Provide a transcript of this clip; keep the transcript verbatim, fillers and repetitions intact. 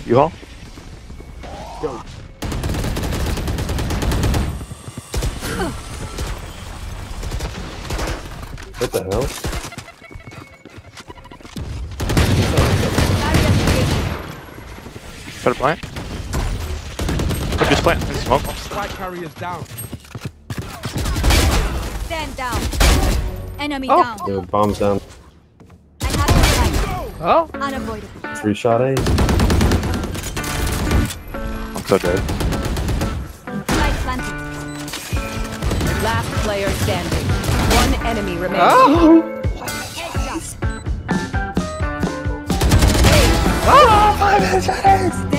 You all? Yo. What the hell? Try to plant. Look, just plant. Just smoke. Spike carriers down. Stand down. Enemy Oh. down. The bomb's down. I have the spike. Oh. Unavoidable. Three shot A. I'm so dead. Spike planted. Last player standing. One enemy remaining. Oh. Headshot. Oh, five minutes.